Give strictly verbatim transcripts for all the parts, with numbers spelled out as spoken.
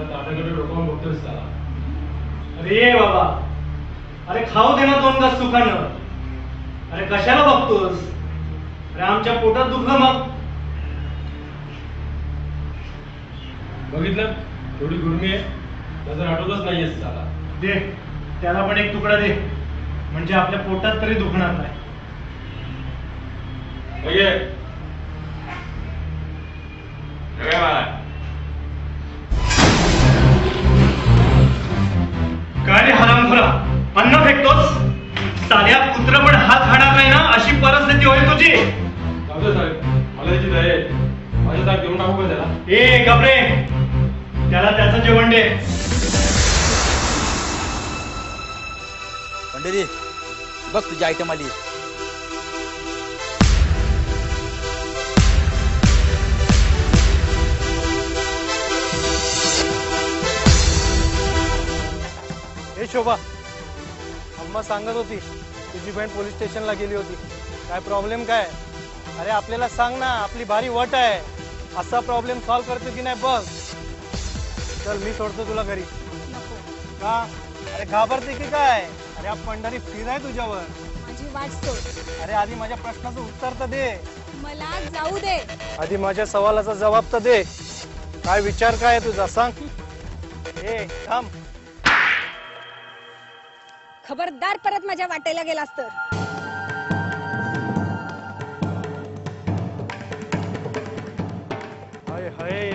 ताटाकडे डोकावून बघतोय साला. अरे बाबा, अरे खाऊ दे ना दोन घास सुखानं. अरे कशाला बघतोस? अरे आमच्या पोटात दुखलं मग. बघितलं थोडी गुरमी आहे, नजर आठवतच नाहीये साला. दे त्याला पण एक तुकडा दे, म्हणजे आपल्या पोटात तरी दुखणार नाही. काय रे हरामखोरा, अन्न फेकतोस? साध्या पुत्र पण हात खाणार नाही ना, अशी परिस्थिती होईल तुझी. साहेब मला त्याची दया आहे, माझ्या ताक देऊन टाकू का त्याला? ए गबरे, त्याला त्याचं जेवण दे. पंढरी बघ तुझी आयटम आली. हे शोभा, अम्मा सांगत होती तुझी बहीण पोलीस स्टेशनला गेली होती. काय प्रॉब्लेम काय? अरे आपल्याला सांग ना, आपली भारी वट आहे. असा प्रॉब्लेम सॉल्व करतो की नाही बघ. चल मी सोडतो तुला घरी. का? अरे घाबरते की काय? अरे आप पंढरी फिर आहे तुझ्यावर. माझी वाट सोड. अरे आधी माझ्या प्रश्नाचं उत्तर तर दे. मला जाऊ दे. आधी माझ्या सवालाचा जबाब तर दे. काय विचार काय आहे तुझा सांग. ए थांब. खबरदार परत माझ्या वाटेला गेलास तर. हाय हाय,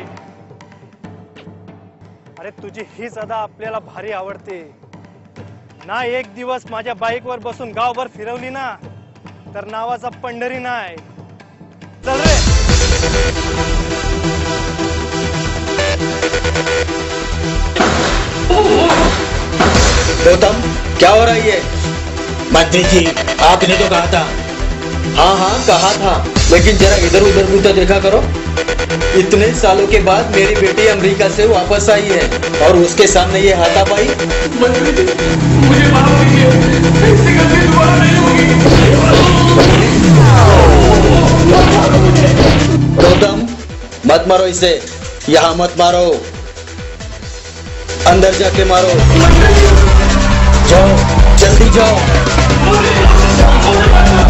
अरे तुझी हीच अदा आपल्याला भारी आवडते ना. एक दिवस माझ्या बाईक वर बसून गावभर फिरवली ना, तर नावाचा पंढरी नाही. चल रे. गौतम क्या हो रहा है? मंत्री जी आपने तो कहा था. हाँ हाँ कहा था, लेकिन जरा इधर उधर भी तो देखा करो. इतने सालों के बाद मेरी बेटी अमेरिका से वापस आई है और उसके सामने ये हाथापाई. मंत्री जी मुझे माफ कीजिए, ऐसी गलती दोबारा नहीं होगी. गौतम मत मारो इसे, यहाँ मत मारो, अंदर जाके मारो. जाओ जल्दी जाओ.